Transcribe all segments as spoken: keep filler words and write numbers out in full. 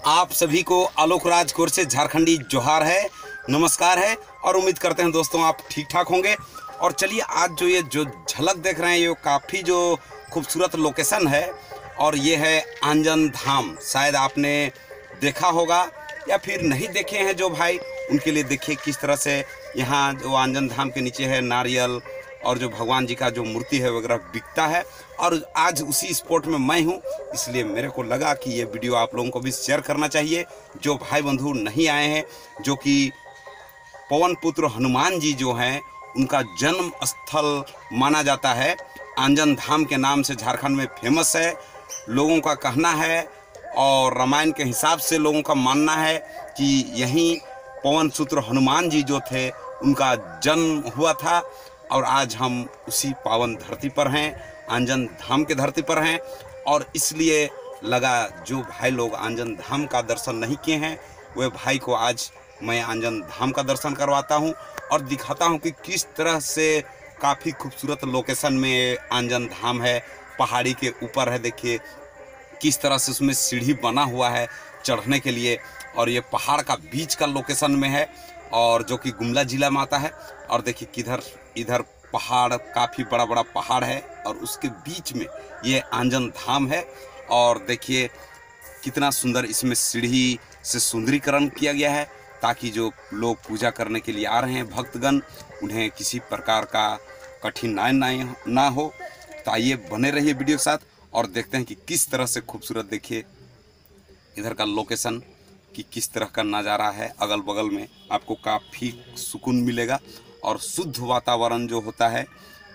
आप सभी को आलोक राज कोर से झारखंडी जोहार है, नमस्कार है और उम्मीद करते हैं दोस्तों आप ठीक ठाक होंगे। और चलिए आज जो ये जो झलक देख रहे हैं ये काफ़ी जो खूबसूरत लोकेशन है और ये है आंजन धाम। शायद आपने देखा होगा या फिर नहीं देखे हैं जो भाई, उनके लिए देखिए किस तरह से यहाँ जो आंजन धाम के नीचे है नारियल और जो भगवान जी का जो मूर्ति है वगैरह बिकता है। और आज उसी स्पॉट में मैं हूँ, इसलिए मेरे को लगा कि ये वीडियो आप लोगों को भी शेयर करना चाहिए। जो भाई बंधु नहीं आए हैं, जो कि पवन पुत्र हनुमान जी जो हैं उनका जन्म स्थल माना जाता है, आंजन धाम के नाम से झारखंड में फेमस है। लोगों का कहना है और रामायण के हिसाब से लोगों का मानना है कि यहीं पवन पुत्र हनुमान जी जो थे उनका जन्म हुआ था। और आज हम उसी पावन धरती पर हैं, आंजन धाम के धरती पर हैं। और इसलिए लगा जो भाई लोग आंजन धाम का दर्शन नहीं किए हैं वे भाई को आज मैं आंजन धाम का दर्शन करवाता हूं और दिखाता हूं कि किस तरह से काफ़ी खूबसूरत लोकेशन में आंजन धाम है। पहाड़ी के ऊपर है, देखिए किस तरह से उसमें सीढ़ी बना हुआ है चढ़ने के लिए। और ये पहाड़ का बीच का लोकेशन में है और जो कि गुमला जिला में आता है। और देखिए किधर इधर पहाड़, काफ़ी बड़ा बड़ा पहाड़ है और उसके बीच में ये आंजन धाम है। और देखिए कितना सुंदर इसमें सीढ़ी से सुंदरीकरण किया गया है ताकि जो लोग पूजा करने के लिए आ रहे हैं भक्तगण उन्हें किसी प्रकार का कठिनाई ना ना हो। तो आइए बने रहिए वीडियो के साथ और देखते हैं कि किस तरह से खूबसूरत, देखिए इधर का लोकेशन कि किस तरह का नज़ारा है। अगल बगल में आपको काफ़ी सुकून मिलेगा और शुद्ध वातावरण जो होता है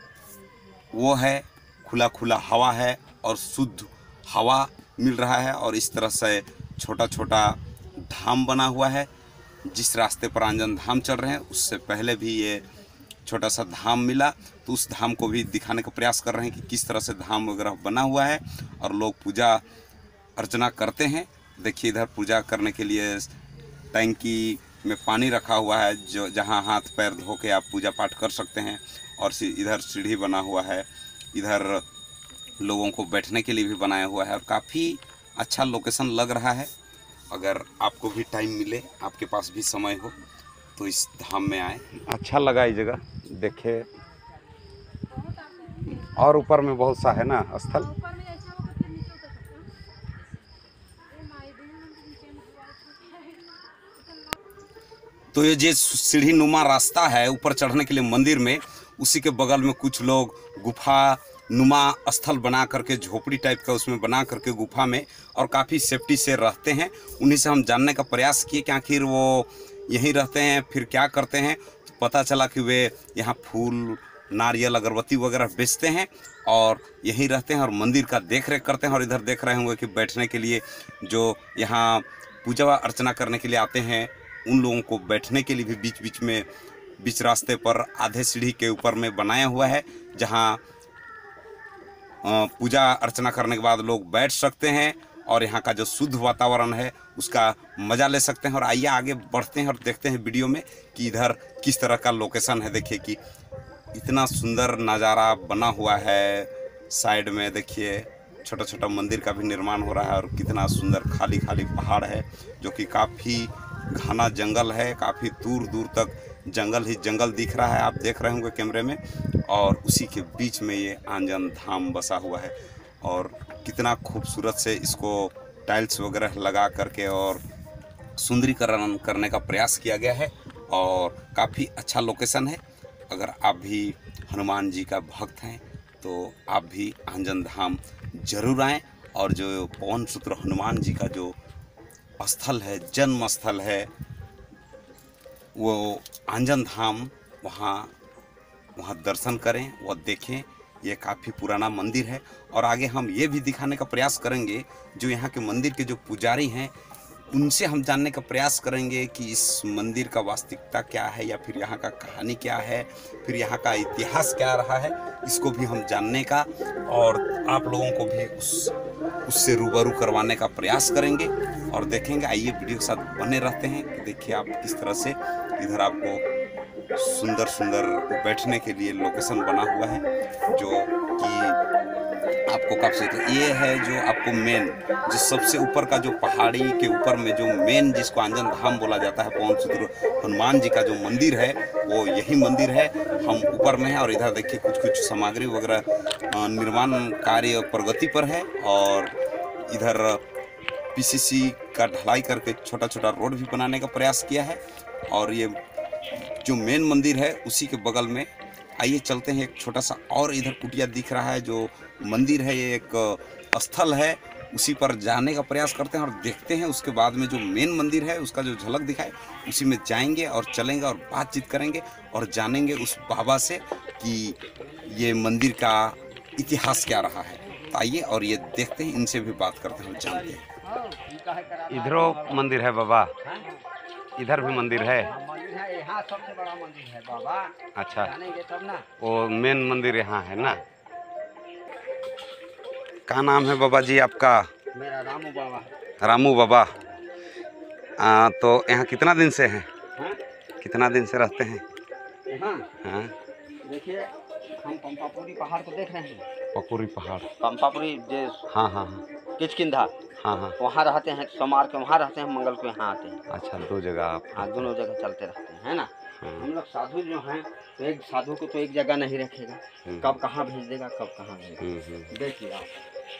वो है, खुला खुला हवा है और शुद्ध हवा मिल रहा है। और इस तरह से छोटा छोटा धाम बना हुआ है। जिस रास्ते पर आंजन धाम चल रहे हैं उससे पहले भी ये छोटा सा धाम मिला, तो उस धाम को भी दिखाने का प्रयास कर रहे हैं कि किस तरह से धाम वगैरह बना हुआ है और लोग पूजा अर्चना करते हैं। देखिए इधर पूजा करने के लिए टैंकी में पानी रखा हुआ है जो जहां हाथ पैर धो के आप पूजा पाठ कर सकते हैं। और इधर सीढ़ी बना हुआ है, इधर लोगों को बैठने के लिए भी बनाया हुआ है और काफ़ी अच्छा लोकेशन लग रहा है। अगर आपको भी टाइम मिले, आपके पास भी समय हो तो इस धाम में आए, अच्छा लगा ये जगह देखे। और ऊपर में बहुत सा है ना स्थल। तो ये जो सीढ़ी नुमा रास्ता है ऊपर चढ़ने के लिए मंदिर में, उसी के बगल में कुछ लोग गुफा नुमा स्थल बना करके, झोपड़ी टाइप का उसमें बना करके गुफा में और काफ़ी सेफ्टी से रहते हैं। उन्हीं से हम जानने का प्रयास किए कि आखिर वो यहीं रहते हैं फिर क्या करते हैं। तो पता चला कि वे यहाँ फूल, नारियल, अगरबत्ती वगैरह बेचते हैं और यहीं रहते हैं और मंदिर का देख रेख करते हैं। और इधर देख रहे होंगे कि बैठने के लिए जो यहाँ पूजा अर्चना करने के लिए आते हैं उन लोगों को बैठने के लिए भी बीच बीच में, बीच रास्ते पर आधे सीढ़ी के ऊपर में बनाया हुआ है जहाँ पूजा अर्चना करने के बाद लोग बैठ सकते हैं और यहाँ का जो शुद्ध वातावरण है उसका मज़ा ले सकते हैं। और आइए आगे बढ़ते हैं और देखते हैं वीडियो में कि इधर किस तरह का लोकेशन है। देखिए कि इतना सुंदर नज़ारा बना हुआ है। साइड में देखिए छोटा छोटा मंदिर का भी निर्माण हो रहा है और कितना सुंदर खाली खाली पहाड़ है जो कि काफ़ी घना जंगल है। काफ़ी दूर दूर तक जंगल ही जंगल दिख रहा है, आप देख रहे होंगे कैमरे में। और उसी के बीच में ये आंजन धाम बसा हुआ है और कितना खूबसूरत से इसको टाइल्स वगैरह लगा करके और सुंदरीकरण करने का प्रयास किया गया है और काफ़ी अच्छा लोकेशन है। अगर आप भी हनुमान जी का भक्त हैं तो आप भी आंजन धाम जरूर आएँ। और जो पवन पुत्र हनुमान जी का जो स्थल है, जन्म स्थल है, वो आंजन धाम, वहाँ वहाँ दर्शन करें, वह देखें। ये काफ़ी पुराना मंदिर है। और आगे हम ये भी दिखाने का प्रयास करेंगे जो यहाँ के मंदिर के जो पुजारी हैं उनसे हम जानने का प्रयास करेंगे कि इस मंदिर का वास्तविकता क्या है या फिर यहाँ का कहानी क्या है, फिर यहाँ का इतिहास क्या रहा है, इसको भी हम जानने का और आप लोगों को भी उस उससे रूबरू करवाने का प्रयास करेंगे और देखेंगे। आइए वीडियो के साथ बने रहते हैं कि देखिए आप किस तरह से इधर आपको सुंदर सुंदर बैठने के लिए लोकेशन बना हुआ है जो कि आपको काफ़ी तो ये है जो आपको मेन जो सबसे ऊपर का जो पहाड़ी के ऊपर में जो मेन जिसको आंजन धाम बोला जाता है, पवन सुत्र हनुमान जी का जो मंदिर है वो यही मंदिर है। हम ऊपर में है और इधर देखिए कुछ कुछ सामग्री वगैरह निर्माण कार्य प्रगति पर है और इधर पीसीसी का ढलाई करके छोटा छोटा रोड भी बनाने का प्रयास किया है। और ये जो मेन मंदिर है उसी के बगल में आइए चलते हैं, एक छोटा सा और इधर कुटिया दिख रहा है जो मंदिर है, ये एक स्थल है, उसी पर जाने का प्रयास करते हैं और देखते हैं। उसके बाद में जो मेन मंदिर है उसका जो झलक दिखाए उसी में जाएंगे और चलेंगे और बातचीत करेंगे और जानेंगे उस बाबा से कि ये मंदिर का इतिहास क्या रहा है। तो आइए और ये देखते हैं, इनसे भी बात करते हैं, जानते हैं। इधरो मंदिर है बाबा, इधर भी मंदिर है। यहाँ सबसे बड़ा मंदिर है बाबा। अच्छा, जानेंगे तब ना। वो मेन मंदिर यहाँ है ना। क्या नाम है बाबा जी आपका? मेरा रामू बाबा। रामू बाबा। आ, तो यहाँ कितना दिन से हैं? हाँ? कितना दिन से रहते हैं? हाँ, हाँ, देखिए हम पंपापुरी पहाड़ को देख रहे हैं। पकुरी पहाड़। पंपापुरी जो हाँ हाँ हाँ किचकिंधा, हाँ हाँ। वहाँ रहते हैं, सोमवार के वहाँ रहते हैं, मंगल को यहाँ आते हैं। अच्छा, दो जगह आप? हाँ, दोनों जगह चलते रहते हैं, है ना। हाँ। हम लोग साधु जो हैं तो एक साधु को तो एक जगह नहीं रखेगा, कब कहाँ भेज देगा, कब कहाँ भेज। देखिए आप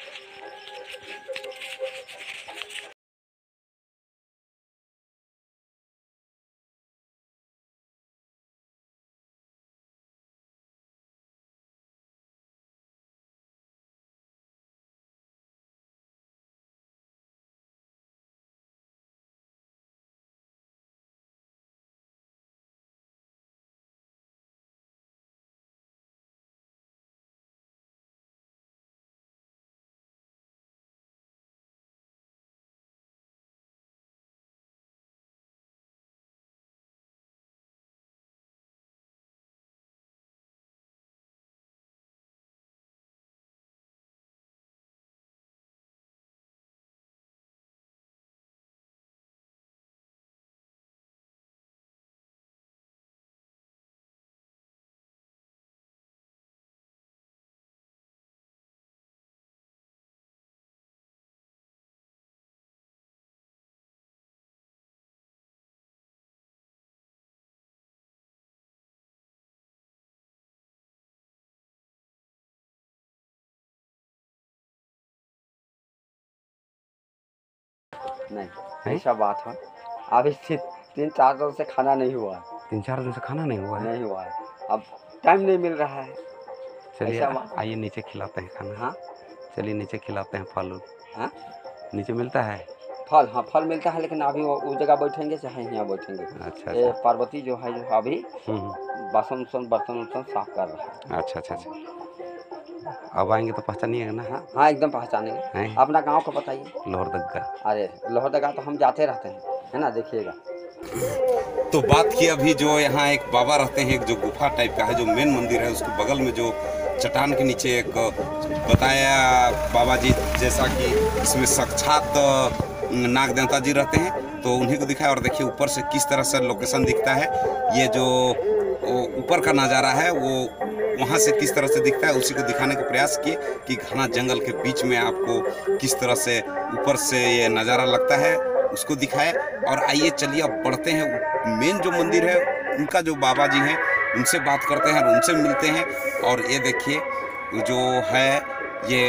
नहीं, ऐसा बात है। अभी तीन चार दिन से खाना नहीं हुआ है। तीन चार दिन से खाना नहीं हुआ है? नहीं हुआ है, अब टाइम नहीं मिल रहा है। चलिए आइए नीचे खिलाते हैं खाना। हाँ, चलिए नीचे खिलाते हैं फल। हाँ, नीचे मिलता है फल? हाँ, फल मिलता है, लेकिन अभी वो उस जगह बैठेंगे चाहे यहाँ बैठेंगे। अच्छा, ये अच्छा। पार्वती जो है जो अभी हम्म, बासन उसन बर्तन उर्तन साफ कर रहा है। अच्छा अच्छा अच्छा। अब आएंगे तो पहचानिएगा ना? हाँ हाँ, एकदम पहचानेंगे। हैं? अपना गांव को बताइए। लोहरदगा। अरे लोहरदगा तो हम जाते रहते हैं, है ना, देखिएगा। तो बात की अभी जो यहाँ एक बाबा रहते हैं, एक जो गुफा टाइप का है, जो मेन मंदिर है उसके बगल में जो चट्टान के नीचे एक बताया बाबा जी जैसा कि इसमें साक्षात नाग देवता जी रहते हैं, तो उन्हीं को दिखाया। और देखिए ऊपर से किस तरह से लोकेशन दिखता है, ये जो ऊपर का नज़ारा है वो वहाँ से किस तरह से दिखता है उसी को दिखाने का प्रयास किए कि घना जंगल के बीच में आपको किस तरह से ऊपर से ये नज़ारा लगता है उसको दिखाए। और आइए चलिए अब बढ़ते हैं, मेन जो मंदिर है उनका जो बाबा जी हैं उनसे बात करते हैं और उनसे मिलते हैं। और ये देखिए जो है ये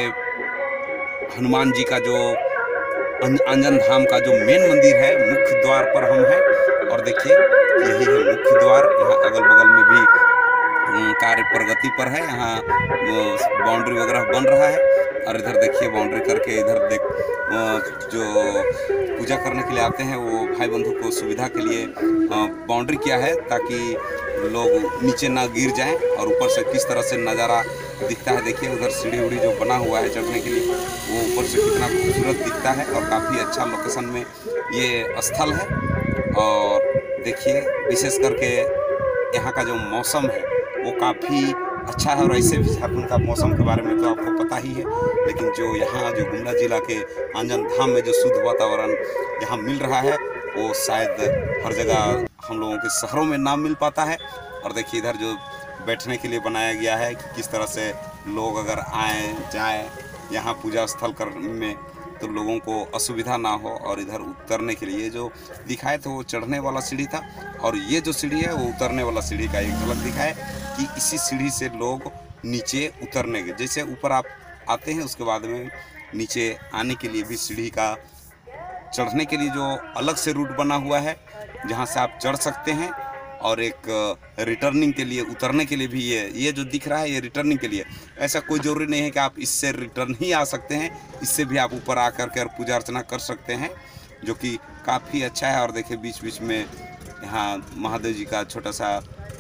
हनुमान जी का जो आंजन धाम का जो मेन मंदिर है, मुख्य द्वार पर हम हैं और देखिए यही है मुख्य द्वार। यहाँ अगल बगल में भी कार्य प्रगति पर है, यहाँ बाउंड्री वगैरह बन रहा है। और इधर देखिए बाउंड्री करके इधर देख जो पूजा करने के लिए आते हैं वो भाई बंधु को सुविधा के लिए बाउंड्री किया है ताकि लोग नीचे ना गिर जाएं। और ऊपर से किस तरह से नज़ारा दिखता है, देखिए उधर सीढ़ी उड़ी जो बना हुआ है चढ़ने के लिए, वो ऊपर से कितना खूबसूरत दिखता है और काफ़ी अच्छा लोकेशन में ये स्थल है। और देखिए विशेष करके यहाँ का जो मौसम है वो काफ़ी अच्छा है। और ऐसे भी झारखंड का मौसम के बारे में तो आपको पता ही है, लेकिन जो यहाँ जो गुमला जिला के आंजन धाम में जो शुद्ध वातावरण यहाँ मिल रहा है वो शायद हर जगह हम लोगों के शहरों में ना मिल पाता है। और देखिए इधर जो बैठने के लिए बनाया गया है कि किस तरह से लोग अगर आए जाएं यहाँ पूजा स्थल कर में तो लोगों को असुविधा ना हो। और इधर उतरने के लिए जो दिखाए तो वो चढ़ने वाला सीढ़ी था, और ये जो सीढ़ी है वो उतरने वाला सीढ़ी का एक झलक दिखाए कि इसी सीढ़ी से लोग नीचे उतरने के, जैसे ऊपर आप आते हैं उसके बाद में नीचे आने के लिए भी सीढ़ी का, चढ़ने के लिए जो अलग से रूट बना हुआ है जहाँ से आप चढ़ सकते हैं, और एक रिटर्निंग के लिए, उतरने के लिए भी ये ये जो दिख रहा है ये रिटर्निंग के लिए। ऐसा कोई ज़रूरी नहीं है कि आप इससे रिटर्न ही आ सकते हैं, इससे भी आप ऊपर आकर के पूजा अर्चना कर सकते हैं, जो कि काफ़ी अच्छा है। और देखिए बीच बीच में यहाँ महादेव जी का छोटा सा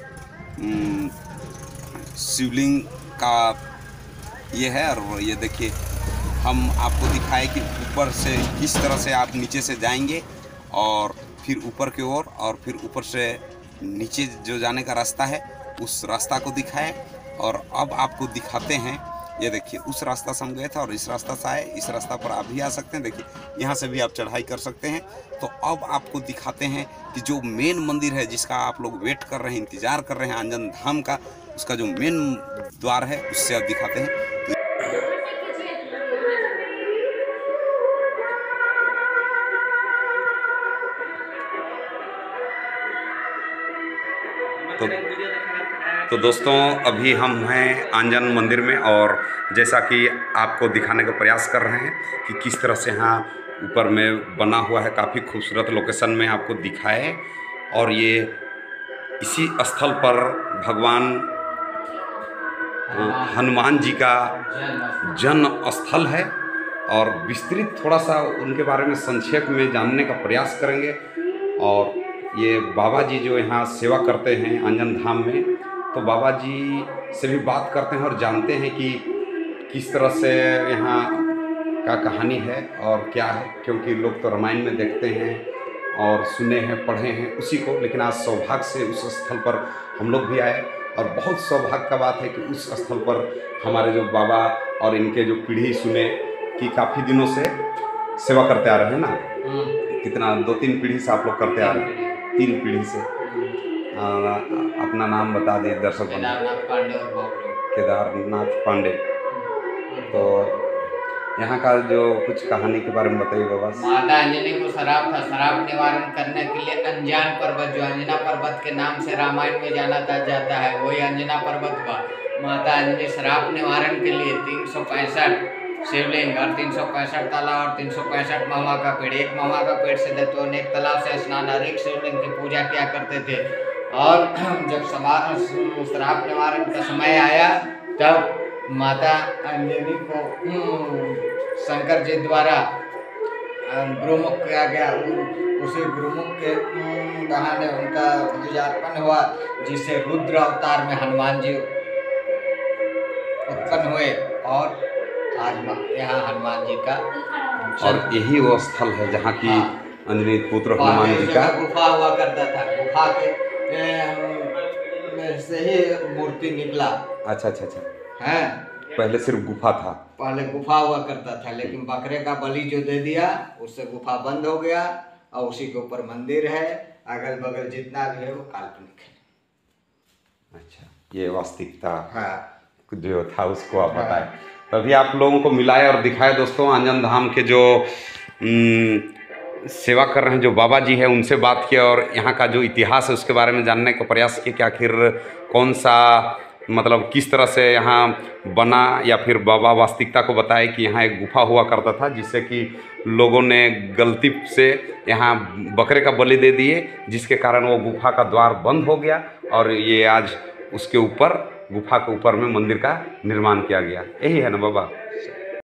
शिवलिंग का ये है। और ये देखिए हम आपको दिखाए कि ऊपर से किस तरह से आप नीचे से जाएंगे और फिर ऊपर की ओर, और फिर ऊपर से नीचे जो जाने का रास्ता है उस रास्ता को दिखाए। और अब आपको दिखाते हैं, ये देखिए उस रास्ता से हम गए थे और इस रास्ता से आए, इस रास्ता पर आप भी आ सकते हैं। देखिए यहाँ से भी आप चढ़ाई कर सकते हैं। तो अब आपको दिखाते हैं कि जो मेन मंदिर है जिसका आप लोग वेट कर रहे हैं, इंतज़ार कर रहे हैं, आंजन धाम का, उसका जो मेन द्वार है उससे अब दिखाते हैं। तो, तो दोस्तों अभी हम हैं आंजन मंदिर में, और जैसा कि आपको दिखाने का प्रयास कर रहे हैं कि किस तरह से यहाँ ऊपर में बना हुआ है, काफ़ी खूबसूरत लोकेशन में आपको दिखाए। और ये इसी स्थल पर भगवान हनुमान जी का जन्म स्थल है, और विस्तृत थोड़ा सा उनके बारे में संक्षेप में जानने का प्रयास करेंगे। और ये बाबा जी जो यहाँ सेवा करते हैं आंजन धाम में, तो बाबा जी से भी बात करते हैं और जानते हैं कि किस तरह से यहाँ का कहानी है और क्या है, क्योंकि लोग तो रामायण में देखते हैं और सुने हैं, पढ़े हैं उसी को। लेकिन आज सौभाग्य से उस स्थल पर हम लोग भी आए, और बहुत सौभाग्य का बात है कि उस स्थल पर हमारे जो बाबा और इनके जो पीढ़ी सुने कि काफ़ी दिनों से सेवा करते आ रहे हैं ना, कितना दो तीन पीढ़ी से आप लोग करते आ रहे हैं, तीन पीढ़ी से। आ, अपना नाम बता दिए दर्शक बंधु। केदारनाथ पांडे और बाबू केदारनाथ पांडे। तो यहाँ का जो कुछ कहानी के बारे में बताइए बाबा। माता अंजनी को शराब था, शराब निवारण करने के लिए अंजान पर्वत, जो अंजना पर्वत के नाम से रामायण में जाना जाता है, वही अंजना पर्वत हुआ। माता अंजनी शराब निवारण के लिए तीन सौ पैंसठ शिवलिंग और तीन सौ पैंसठ तालाब और तीन सौ पैंसठ महुआ का पेड़, एक महुआ का पेड़ से देते अनेक तालाब से स्नान, हर एक शिवलिंग की पूजा किया करते थे। और जब शराब निवारण का समय आया तब माता अंजनी को शंकर जी द्वारा गुरुमुख किया गया। उसी गुरुमुख के बहाने उनका पूजार्पण हुआ, जिससे रुद्र अवतार में हनुमान जी उत्पन्न हुए। और आज यहाँ हनुमान जी का, और यही वो स्थल है जहाँ की अंजनी पुत्र हनुमान जी का गुफा हुआ करता था। गुफा के में से ही मूर्ति निकला। अच्छा अच्छा अच्छा है, पहले सिर्फ गुफा था, पहले गुफा हुआ करता था, लेकिन बकरे का बलि जो दे दिया उससे गुफा बंद हो गया, और उसी के ऊपर मंदिर है। अगल बगल जितना भी है वो काल्पनिक है। अच्छा, ये वास्तविकता हाँ जो था उसको आप बताएं। तभी आप लोगों को मिलाए और दिखाए दोस्तों आंजन धाम के जो सेवा कर रहे हैं जो बाबा जी है, उनसे बात किया और यहाँ का जो इतिहास है उसके बारे में जानने का प्रयास किया कि आखिर कौन सा, मतलब किस तरह से यहाँ बना, या फिर बाबा वास्तविकता को बताए कि यहाँ एक गुफा हुआ करता था, जिससे कि लोगों ने गलती से यहाँ बकरे का बलि दे दिए, जिसके कारण वो गुफा का द्वार बंद हो गया, और ये आज उसके ऊपर, गुफा के ऊपर में मंदिर का निर्माण किया गया। यही है ना बाबा?